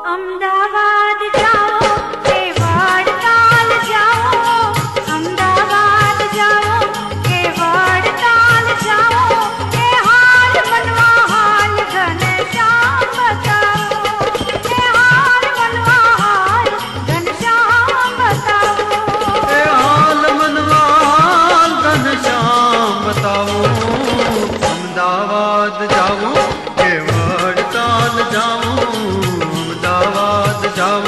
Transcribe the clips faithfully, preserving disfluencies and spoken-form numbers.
अहमदाबाद जाओ के वड़ताल जाओ, अहमदाबाद जाओ के वड़ताल जाओ, के हाल मनवा हाल घनश्याम बताओ, के हाल मनवा हाल घनश्याम बताओ, के हाल मनवा हाल घनश्याम बताओ। अहमदाबाद जाओ के वड़ताल जाओ, अहमदाबाद जाओ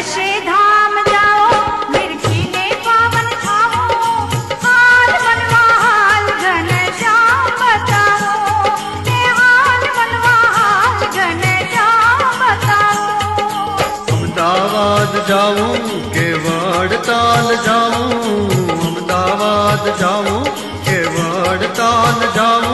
काशी धाम जाओ मिर्ची ने पावन खाओ हाल मनवा हाल घन श्याम बताओ ये हाल मनवा हाल घन श्याम बताओ अहमदाबाद जाऊं के वड़ताल जाऊं अहमदाबाद जाऊं के वड़ताल जाऊं